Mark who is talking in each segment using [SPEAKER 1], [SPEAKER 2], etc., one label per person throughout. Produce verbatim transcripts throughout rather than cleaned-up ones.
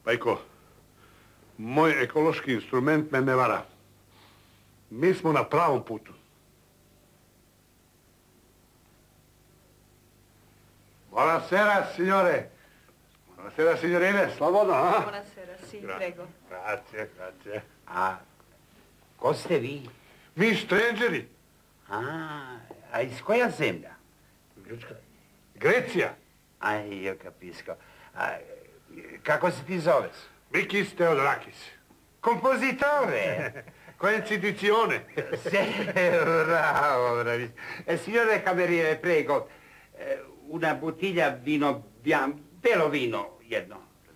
[SPEAKER 1] Rajko, moj ekološki instrument me ne vara. Mi smo na pravom putu. Buonasera, signore. Buonasera, signorine. Slobodno, a?
[SPEAKER 2] Buonasera, sì, prego.
[SPEAKER 1] Grazie, grazie.
[SPEAKER 3] A ko ste vi?
[SPEAKER 1] Mi strangeri.
[SPEAKER 3] A, a iz koja zemlja?
[SPEAKER 1] Grčka. Grecija.
[SPEAKER 3] Aj, io capisco. A, kako se ti zoveš?
[SPEAKER 1] Mikis Theodorakis.
[SPEAKER 3] Compositore!
[SPEAKER 1] Coincidizione.
[SPEAKER 3] Sì, bravo, bravissimo. Eh, signore cameriere, prego, eh, una bottiglia vino bianco, belo vino, jedno.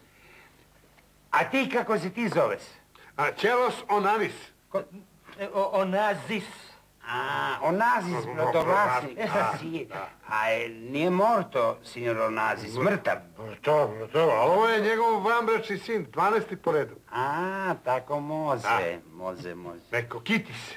[SPEAKER 3] A ti kako se ti zoveš?
[SPEAKER 1] A, Celos Onanis.
[SPEAKER 4] Ko, eh, o, onazis.
[SPEAKER 3] Ah, Onazis, brodovlasnik.
[SPEAKER 1] Da,
[SPEAKER 3] Sì.
[SPEAKER 1] da.
[SPEAKER 3] A eh, nije morto, signor Onazis, mrtav.
[SPEAKER 1] To, to, ali ovo je njegov vanbračni sin, dvanesti po redu.
[SPEAKER 3] A, tako može,
[SPEAKER 1] Da.
[SPEAKER 3] može, može.
[SPEAKER 1] Neko Kitis.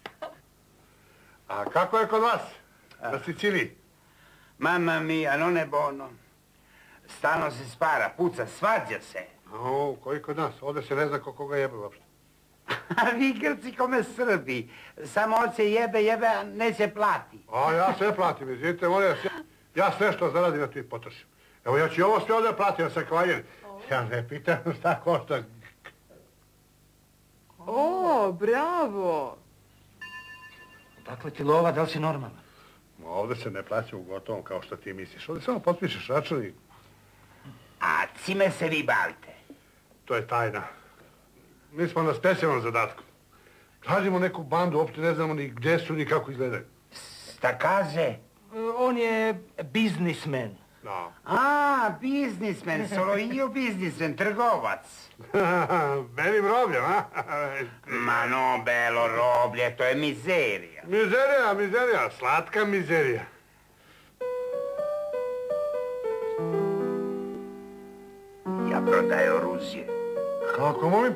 [SPEAKER 1] A kako je kod vas? Na Siciliji?
[SPEAKER 3] Mamma mia, non è buono. Stalno se spara, puca, svađa se.
[SPEAKER 1] O, koji kod nas? Ovdje se ne zna ko koga jebe uopšte.
[SPEAKER 3] A vi Grci kome Srbi. Samo on se jebe, jebe, a neće plati.
[SPEAKER 1] A ja sve platim, izvinite, molim vas. Ja, ja sve što zaradim, ja ti potrošim. Evo, ja ću ovo sve ovdje platim, ja sam kvaljen. Ja ne pitam šta košta.
[SPEAKER 2] O, bravo!
[SPEAKER 4] Dakle ti lova, da li si normalan?
[SPEAKER 1] Ovdje se ne plaća u gotovom kao što ti misliš. Ovdje samo potpišeš račun i
[SPEAKER 3] A cime se vi bavite?
[SPEAKER 1] to je tajna. Mi smo na specijalnom zadatku. Tražimo neku bandu, uopće ne znamo ni gdje su, ni kako izgledaju.
[SPEAKER 3] Šta kaže?
[SPEAKER 4] E, On je biznismen.
[SPEAKER 1] Da.
[SPEAKER 3] A, biznismen, solo io biznismen, trgovac.
[SPEAKER 1] Benim robljem, a?
[SPEAKER 3] Ma no, belo roblje, to je mizerija.
[SPEAKER 1] Mizerija, mizerija, slatka mizerija.
[SPEAKER 3] Ja prodaje oružje.
[SPEAKER 1] Kako, molim?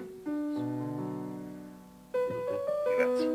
[SPEAKER 3] Grazie.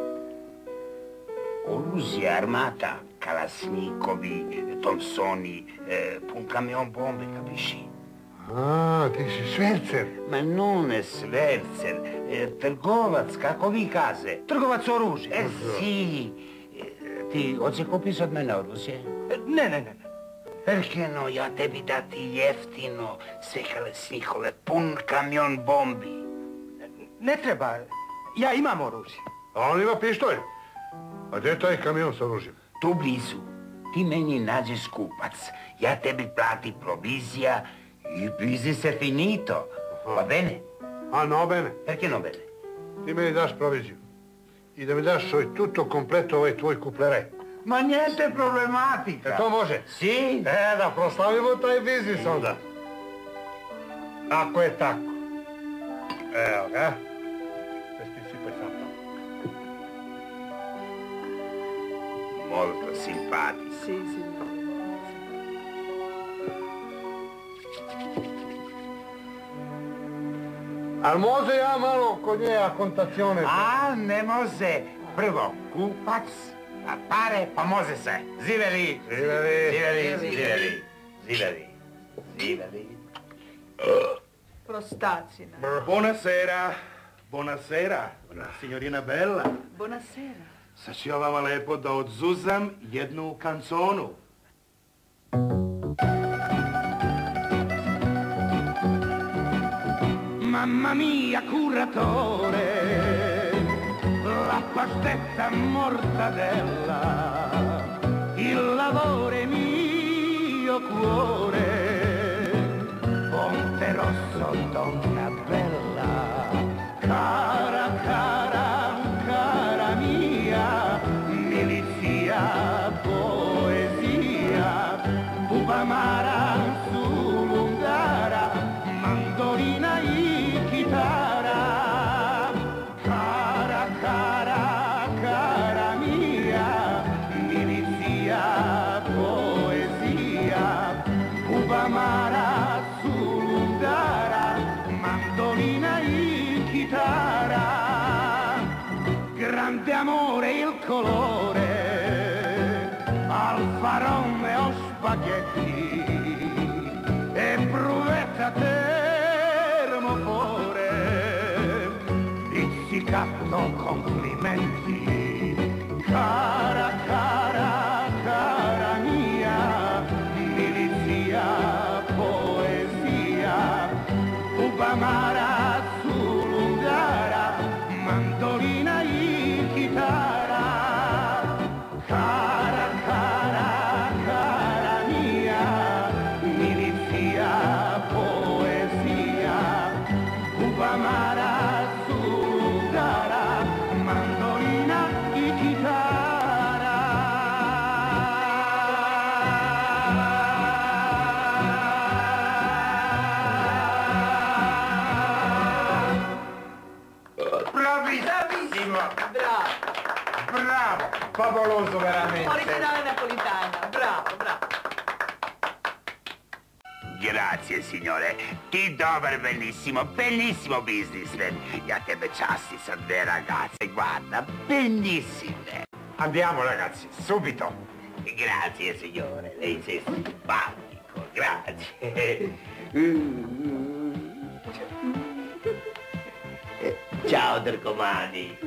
[SPEAKER 3] Oružje, armata, kalasnikovi, Thompsoni, eh, pun kamion bombe, capisci?
[SPEAKER 1] A, ti si švercer.
[SPEAKER 3] Ma non è svercer, eh, trgovac, kako vi kaze.
[SPEAKER 4] Trgovac oružje.
[SPEAKER 3] E, si. Eh, ti hoće kupiš od mene oružje?
[SPEAKER 4] E, Ne, ne, ne, ne.
[SPEAKER 3] Perché no, ja tebi dati jeftino, sve kalesnikove, pun kamion bombi.
[SPEAKER 4] Ne treba. Ja imam oružje.
[SPEAKER 1] A on ima pištolj. A gdje je taj kamion s oružjem?
[SPEAKER 3] Tu blizu. Ti meni nađeš kupac. Ja tebi plati provizija i business è finito. Va bene?
[SPEAKER 1] A, no bene.
[SPEAKER 3] Perché no bene?
[SPEAKER 1] Ti meni daš proviziju. I da mi daš ovaj tutto kompleto ovaj tvoj kupleraj.
[SPEAKER 3] Ma niente problematica.
[SPEAKER 1] E to može?
[SPEAKER 3] Si?
[SPEAKER 1] E, da proslavimo taj biznis onda. Ako je tako. Evo ga. Bez ti sipaj sam tamo.
[SPEAKER 3] Molto simpatico.
[SPEAKER 2] Sì, signore.
[SPEAKER 1] Al može ja malo kod nje akontacione?
[SPEAKER 3] A, ne može. Prvo, kupac, a pare, pa može se. Ziveli.
[SPEAKER 1] Ziveli.
[SPEAKER 3] Ziveli, ziveli. Ziveli. Ziveli.
[SPEAKER 2] Prostacina.
[SPEAKER 5] Buonasera, buonasera, signorina Bella.
[SPEAKER 2] Buonasera.
[SPEAKER 5] Sad ću ja vama lepo da odzuzam jednu kanconu.
[SPEAKER 6] Mamma mia, curatore, la pastetta mortadella, il lavoro mio cuore, Ponte Rosso, donna bella, cara, cara, cara mia, milizia, poesia, Bubamara, Sulungara, mandolina e chitarra, cara, cara, cara mia, milizia, poesia, Bubamara, Sulungara, mandolina e chitarra, grande amore il colore, Alfa Romeo spaghetti e bruvetta te scatto complimenti. Cara, cara, cara mia, milizia, poesia, Ubamara, Sulungara, mandolina e chitarra. Cara, cara, cara mia, milizia, poesia, Ubamara, Sulungara, mandolina e chitarra.
[SPEAKER 3] Bravissimo!
[SPEAKER 2] Bravo.
[SPEAKER 3] Bravo! Favoloso veramente!
[SPEAKER 2] Originale napolitana. Bravo, bravo.
[SPEAKER 3] Grazie signore, ti do per bellissimo, bellissimo businessman. E a te becciassi, sono delle ragazze, guarda, bellissime. Andiamo ragazzi, subito. Grazie signore, lei sei simpatico, grazie. Ciao Dracomani.